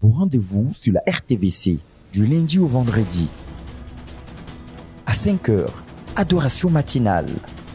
Pour rendez-vous sur la RTVC, du lundi au vendredi. À 5h, adoration matinale.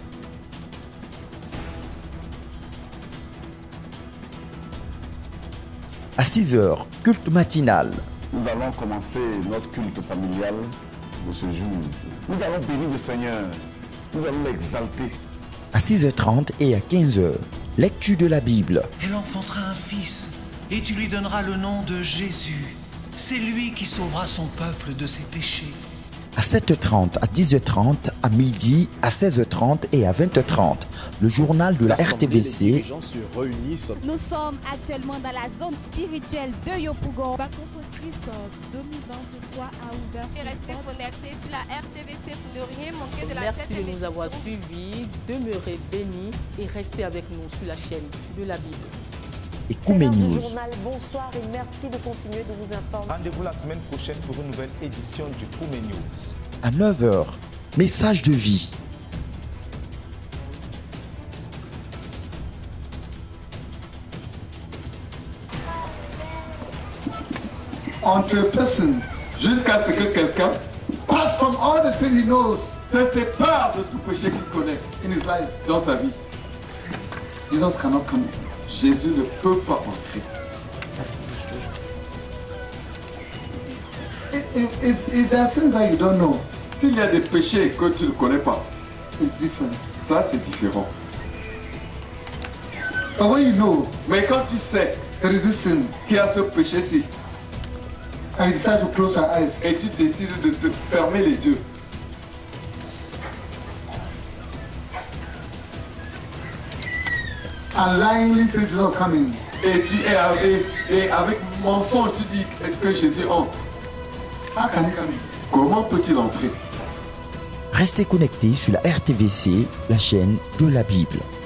À 6h, culte matinal. Nous allons commencer notre culte familial de ce jour. Nous allons bénir le Seigneur. Nous allons l'exalter. À 6h30 et à 15h, lecture de la Bible. Elle enfantera un fils, et tu lui donneras le nom de Jésus. C'est lui qui sauvera son peuple de ses péchés. À 7h30, à 10h30, à midi, à 16h30 et à 20h30, le journal de la RTVC. Nous sommes actuellement dans la zone spirituelle de Yopougon. Vacances en Christ 2023 a ouvert. Et restez connectés sur la RTVC pour ne rien manquer de la Merci de nous avoir suivis, demeurez bénis et restez avec nous sur la chaîne de la Bible. Et Kouménews. Bonsoir et merci de continuer de vous informer. Rendez-vous la semaine prochaine pour une nouvelle édition du Kouménews. À 9h, message de vie. Entre a person, jusqu'à ce que quelqu'un pass from all the sin he knows, se sépare de tout péché qu'il connaît in his life, dans sa vie. Jesus cannot come in. Jésus ne peut pas entrer. If there are sins that you don't know, s'il y a des péchés que tu ne connais pas, it's different. Ça c'est différent. But when you know, mais quand tu sais, there is this sin, qu'il y a ce péché-ci, and you decide to close your eyes, et tu décides de te fermer les yeux, and lyingly say Jesus coming. Et avec mensonge tu dis que Jésus entre. How can he come in? Comment peut-il entrer? Restez connectés sur la RTVC, la chaîne de la Bible.